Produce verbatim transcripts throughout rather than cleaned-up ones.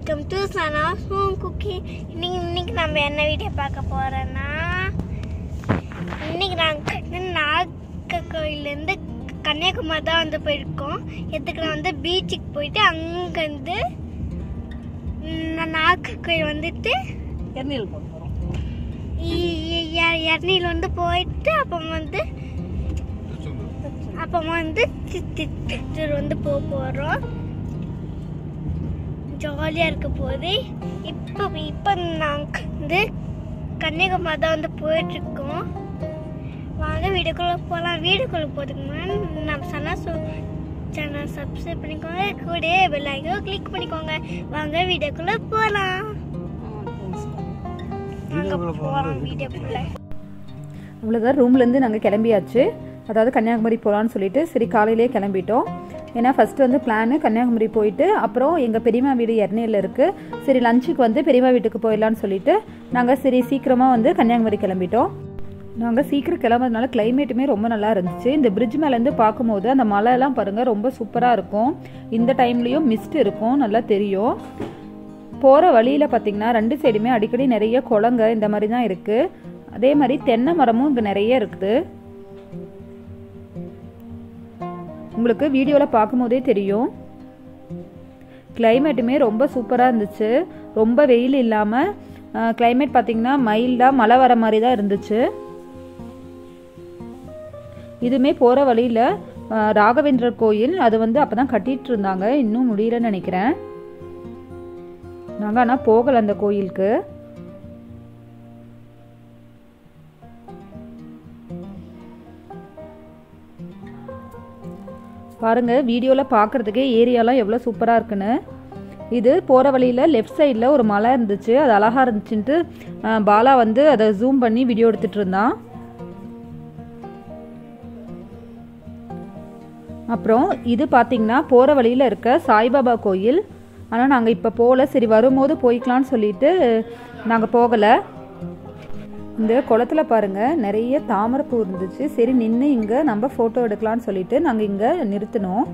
Welcome to Sana's home cooking. இன்னைக்கு இன்னைக்கு நம்ம என்ன வீடியோ பார்க்க போறோம்னா, இன்னைக்கு நாங்கள் நாகர்கோயிலேருந்து கன்னியாகுமரி தான் வந்து போயிருக்கோம். எதுக்கு நான் வந்து பீச்சுக்கு போயிட்டு அங்கேருந்து நாகர்கோயில் வந்துட்டு எர்ணில் போகிறோம். எர்ணில் வந்து போயிட்டு அப்போ வந்து அப்போ வந்து சித்தூர் வந்து போக போகிறோம். ஜாலியாக இருக்க போது. இப்போ இப்போ நாங்கள் வந்து கன்னியாகுமரி தான் வந்து போயிட்டுருக்கோம். வாங்க வீடியோக்குள்ளே போகலாம். வீடியோக்குள்ளே போகிறதுக்கு முன்னாடி நம்ம சனாஸ் சேனல் சப்ஸ்கிரைப் பண்ணிக்கோங்க, கூட பெல் ஐக்கானை கிளிக் பண்ணிக்கோங்க. வாங்க வீடியோக்குள்ளே போகலாம். வாங்க போகலாம் வீடியோக்குள்ளே. அவ்வளோதான், ரூம்லேருந்து நாங்கள் கிளம்பியாச்சு. அதாவது கன்னியாகுமரி போகலான்னு சொல்லிட்டு சரி காலையிலே கிளம்பிட்டோம். ஏன்னா ஃபஸ்ட்டு வந்து பிளானு கன்னியாகுமரி போயிட்டு அப்புறம் எங்கள் பெரியம்மா வீடு எர்ணியில் இருக்குது. சரி லஞ்சுக்கு வந்து பெரியம்மா வீட்டுக்கு போயிடலான்னு சொல்லிட்டு நாங்கள் சரி சீக்கிரமாக வந்து கன்னியாகுமரி கிளம்பிட்டோம். நாங்கள் சீக்கிரம் கிளம்புறதுனால கிளைமேட்டுமே ரொம்ப நல்லா இருந்துச்சு. இந்த பிரிட்ஜ் மேலேருந்து பார்க்கும்போது அந்த மலையெல்லாம் பாருங்கள் ரொம்ப சூப்பராக இருக்கும். இந்த டைம்லேயும் மிஸ்ட் இருக்கும், நல்லா தெரியும். போகிற வழியில் பார்த்திங்கன்னா ரெண்டு சைடுமே அடிக்கடி நிறைய குளங்க இந்த மாதிரி தான் இருக்குது. அதே மாதிரி தென்னை மரமும் இங்கே நிறைய இருக்குது. உங்களுக்கு வீடியோவில் பார்க்கும்போதே தெரியும். கிளைமேட்டுமே ரொம்ப சூப்பராக இருந்துச்சு. ரொம்ப வெயில் இல்லாமல் கிளைமேட் பார்த்திங்கன்னா மைல்டாக மழை வர மாதிரி தான் இருந்துச்சு. இதுவுமே போகிற வழியில் ராகவேந்திரர் கோயில், அது வந்து அப்போ தான் கட்டிகிட்டு இருந்தாங்க, இன்னும் முடியலன்னு நினைக்கிறேன். நாங்கள் ஆனால் போகலை அந்த கோயிலுக்கு. பாருங்க வீடியோவில் பார்க்குறதுக்கே ஏரியாலாம் எவ்வளோ சூப்பராக இருக்குன்னு. இது போகிற வழியில் லெஃப்ட் சைடில் ஒரு மலை இருந்துச்சு, அது அழகாக இருந்துச்சுன்ட்டு பாலா வந்து அதை ஜூம் பண்ணி வீடியோ எடுத்துகிட்டு இருந்தான். அப்புறம் இது பார்த்திங்கன்னா போகிற வழியில் இருக்க சாய்பாபா கோயில். ஆனால் நாங்கள் இப்போ போகல, சரி வரும்போது போய்க்கலான்னு சொல்லிட்டு நாங்கள் போகலை. இந்த குளத்தில் பாருங்கள் நிறைய தாமரைப்பூ இருந்துச்சு. சரி நின்று இங்கே நம்ம ஃபோட்டோ எடுக்கலான்னு சொல்லிட்டு நாங்கள் இங்கே நிறுத்தினோம்.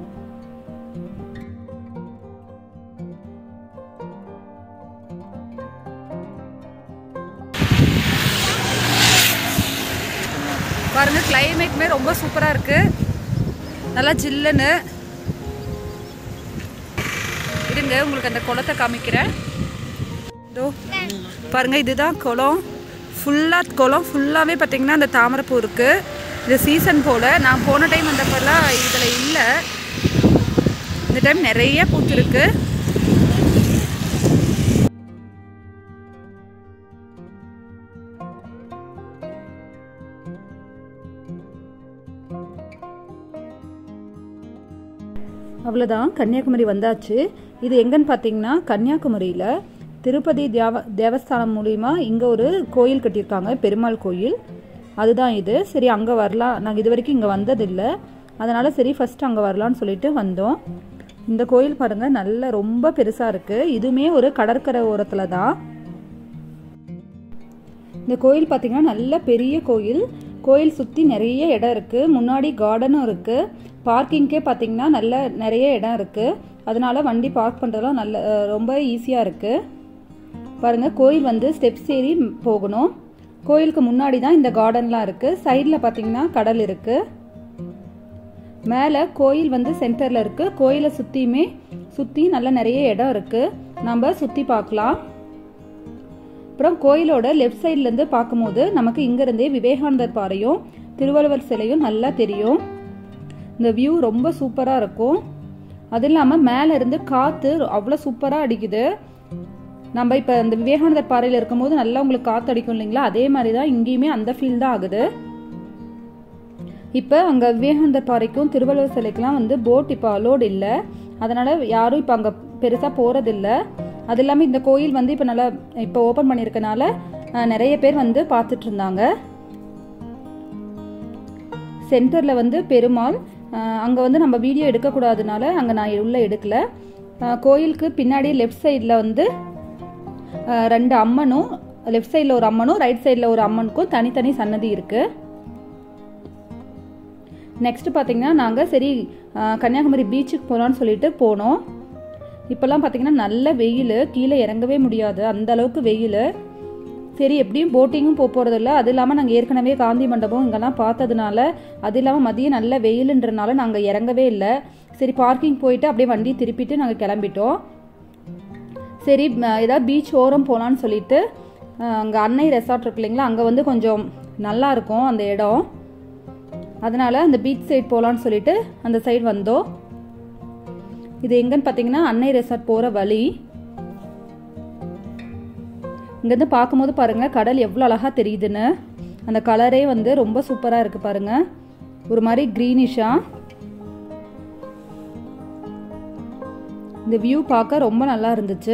பாருங்கள் கிளைமேட்டுமே ரொம்ப சூப்பராக இருக்குது, நல்லா ஜில்லுன்னு. இருங்க உங்களுக்கு அந்த குளத்தை காமிக்கிறேன். இதோ பாருங்கள், இதுதான் குளம். ஃபுல்லாக குளம் ஃபுல்லாகவே பார்த்திங்கன்னா அந்த தாமரைப்பூ இருக்குது. இது சீசன் போல். நான் போன டைம் வந்தப்பெல்லாம் இதில் இல்லை, இந்த டைம் நிறைய பூத்துருக்கு. அவ்வளோதான், கன்னியாகுமரி வந்தாச்சு. இது எங்கன்னு பார்த்தீங்கன்னா கன்னியாகுமரியில் திருப்பதி தேவ தேவஸ்தானம் மூலிமா இங்கே ஒரு கோயில் கட்டியிருக்காங்க, பெருமாள் கோயில். அதுதான் இது. சரி அங்கே வரலாம், நாங்கள் இது வரைக்கும் இங்கே வந்ததில்லை, அதனால் சரி ஃபஸ்ட்டு அங்கே வரலான்னு சொல்லிட்டு வந்தோம். இந்த கோயில் பாருங்கள் நல்ல ரொம்ப பெருசாக இருக்குது. இதுவுமே ஒரு கடற்கரை ஓரத்தில் தான். இந்த கோயில் பார்த்திங்கன்னா நல்ல பெரிய கோயில். கோயில் சுற்றி நிறைய இடம் இருக்குது, முன்னாடி கார்டனும் இருக்குது. பார்க்கிங்கே பார்த்திங்கன்னா நல்ல நிறைய இடம் இருக்குது, அதனால் வண்டி பார்க் பண்ணுறதுலாம் நல்ல ரொம்ப ஈஸியாக இருக்குது. பாருங்கள் கோயில் வந்து ஸ்டெப்ஸ் ஏறி போகணும். கோயிலுக்கு முன்னாடி தான் இந்த கார்டன்லாம் இருக்குது. சைடில் பார்த்திங்கன்னா கடல் இருக்குது. மேலே கோயில் வந்து சென்டரில் இருக்குது. கோயிலை சுற்றியுமே சுற்றி நல்ல நிறைய இடம் இருக்குது, நம்ம சுற்றி பார்க்கலாம். அப்புறம் கோயிலோட லெஃப்ட் சைட்லேருந்து பார்க்கும்போது நமக்கு இங்கேருந்தே விவேகானந்தர் பாறையும் திருவள்ளுவர் சிலையும் நல்லா தெரியும். இந்த வியூ ரொம்ப சூப்பராக இருக்கும். அது இல்லாமல் மேலே இருந்து காற்று அவ்வளோ சூப்பராக அடிக்குது. நம்ம இப்போ இந்த விவேகானந்தர் பாறையில் இருக்கும்போது நல்லா உங்களுக்கு காற்று அடிக்கும் இல்லைங்களா, அதே மாதிரி தான் இங்கேயுமே அந்த ஃபீல் தான் ஆகுது. இப்போ அங்கே விவேகானந்தர் பாறைக்கும் திருவள்ளுவர் சிலைக்கெலாம் வந்து போட் இப்போ அலோடு இல்லை, அதனால் யாரும் இப்போ அங்கே பெருசாக போகிறதில்ல. அது இல்லாமல் இந்த கோயில் வந்து இப்போ நல்லா இப்போ ஓப்பன் பண்ணியிருக்கனால நிறைய பேர் வந்து பார்த்துட்டு இருந்தாங்க. சென்டரில் வந்து பெருமாள், அங்கே வந்து நம்ம வீடியோ எடுக்கக்கூடாதுனால அங்கே நான் உள்ளே எடுக்கலை. கோயிலுக்கு பின்னாடி லெஃப்ட் சைடில் வந்து ரெண்டு அம்மனும், லெஃப்ட் சைடில் ஒரு அம்மனும் ரைட் சைடில் ஒரு அம்மனுக்கும் தனித்தனி சன்னதி இருக்குது. நெக்ஸ்ட் பார்த்திங்கன்னா நாங்கள் சரி கன்னியாகுமரி பீச்சுக்கு போகலான்னு சொல்லிட்டு போனோம். இப்போல்லாம் பார்த்தீங்கன்னா நல்ல வெயில், கீழே இறங்கவே முடியாது, அந்த அளவுக்கு வெயில். சரி எப்படியும் போட்டிங்கும் போக போகிறதில்ல, அது இல்லாமல் நாங்கள் ஏற்கனவே காந்தி மண்டபம் இங்கெல்லாம் பார்த்ததுனால, அது இல்லாமல் மதியம் நல்ல வெயிலுன்றனால நாங்கள் இறங்கவே இல்லை. சரி பார்க்கிங் போயிட்டு அப்படியே வண்டி திருப்பிட்டு நாங்கள் கிளம்பிட்டோம். சரி ஏதாவது பீச் ஓரம் போகலான்னு சொல்லிட்டு அங்கே அன்னை ரெசார்ட் இருக்கு இல்லைங்களா, அங்கே வந்து கொஞ்சம் நல்லா இருக்கும் அந்த இடம், அதனால் அந்த பீச் சைடு போகலான்னு சொல்லிட்டு அந்த சைடு வந்தோம். இது எங்கன்னு பார்த்தீங்கன்னா அன்னை ரெசார்ட் போகிற வழி. இங்கேருந்து பார்க்கும்போது பாருங்கள் கடல் எவ்வளோ அழகாக தெரியுதுன்னு. அந்த கலரே வந்து ரொம்ப சூப்பராக இருக்குது பாருங்கள், ஒரு மாதிரி க்ரீனிஷாக. இந்த வியூ பார்க்க ரொம்ப நல்லா இருந்துச்சு.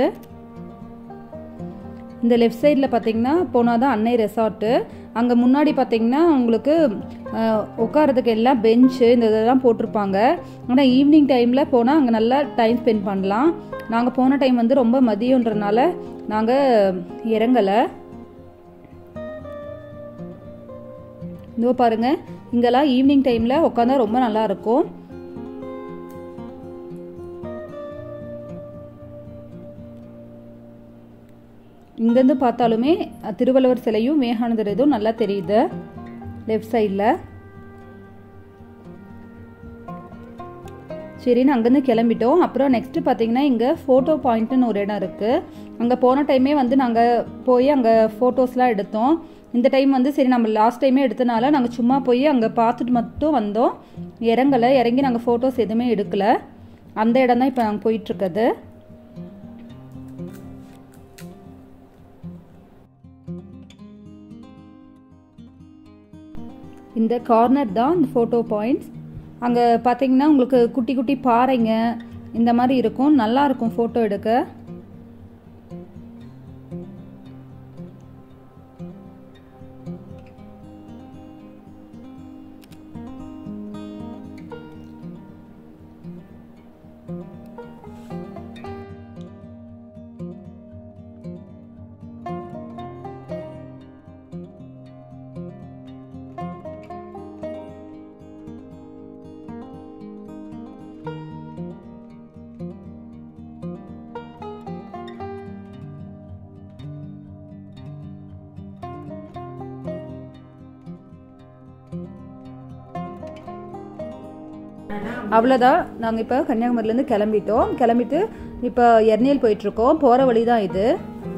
இந்த லெஃப்ட் சைடில் பார்த்தீங்கன்னா போனால் தான் அன்னை ரெசார்ட்டு. அங்கே முன்னாடி பார்த்தீங்கன்னா உங்களுக்கு உட்காரதுக்கு எல்லாம் பெஞ்சு இந்த இதெல்லாம் போட்டிருப்பாங்க. ஆனால் ஈவினிங் டைமில் போனால் அங்கே நல்லா டைம் ஸ்பெண்ட் பண்ணலாம். நாங்கள் போன டைம் வந்து ரொம்ப மதியன்றனால நாங்கள் இறங்கலை. இதோ பாருங்கள், இங்கெல்லாம் ஈவினிங் டைமில் உட்காந்தா ரொம்ப நல்லா இருக்கும். இங்கேருந்து பார்த்தாலுமே திருவள்ளுவர் சிலையும் விவேகானந்தர் இதுவும் நல்லா தெரியுது லெஃப்ட் சைடில். சரின்னு அங்கேருந்து கிளம்பிட்டோம். அப்புறம் நெக்ஸ்ட்டு பார்த்தீங்கன்னா இங்கே ஃபோட்டோ பாயிண்ட்டுன்னு ஒரு இடம் இருக்குது. அங்கே போன டைமே வந்து நாங்கள் போய் அங்கே ஃபோட்டோஸ்லாம் எடுத்தோம். இந்த டைம் வந்து சரி நம்ம லாஸ்ட் டைமே எடுத்தனால நாங்கள் சும்மா போய் அங்கே பார்த்துட்டு மட்டும் வந்தோம், இறங்கலை. இறங்கி நாங்கள் ஃபோட்டோஸ் எதுவுமே எடுக்கலை. அந்த இடம் தான் இப்போ நாங்கள் போயிட்டுருக்குது. இந்த கார்னர் தான் இந்த ஃபோட்டோ பாயிண்ட்ஸ். அங்கே பார்த்தீங்கன்னா உங்களுக்கு குட்டி குட்டி பாறைங்க இந்த மாதிரி இருக்கும், நல்லாயிருக்கும் ஃபோட்டோ எடுக்க. அவ்வளோதான், நாங்கள் இப்போ கன்னியாகுமரியிலேருந்து கிளம்பிட்டோம். கிளம்பிட்டு இப்போ எர்னியல் போயிட்டுருக்கோம். போகிற வழி தான் இது.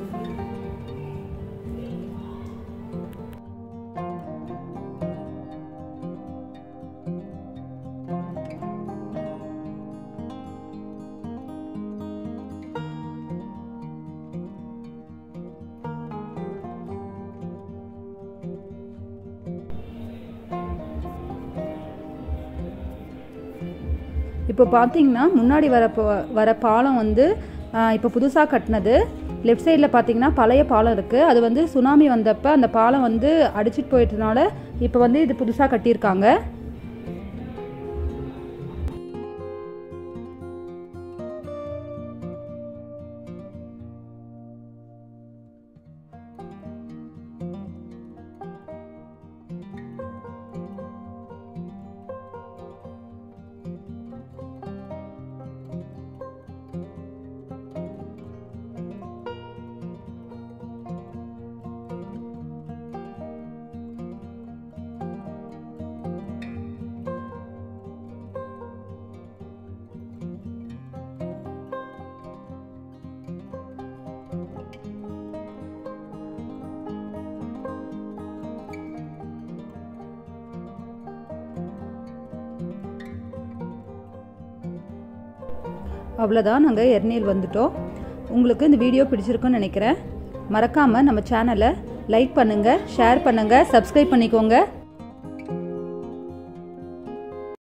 இப்போ பார்த்தீங்கன்னா முன்னாடி வர வர பாலம் வந்து இப்போ புதுசாக கட்டினது. லெஃப்ட் சைடில் பார்த்தீங்கன்னா பழைய பாலம் இருக்குது. அது வந்து சுனாமி வந்தப்போ அந்த பாலம் வந்து அடிச்சிட்டு போயிட்டதுனால இப்போ வந்து இது புதுசாக கட்டியிருக்காங்க. அவ்வளோதான், நாங்கள் எர்னியல் வந்துட்டோம். உங்களுக்கு இந்த வீடியோ பிடிச்சிருக்குன்னு நினைக்கிறேன். மறக்காமல் நம்ம சேனலை லைக் பண்ணுங்கள், ஷேர் பண்ணுங்கள், சப்ஸ்கிரைப் பண்ணிக்கோங்க.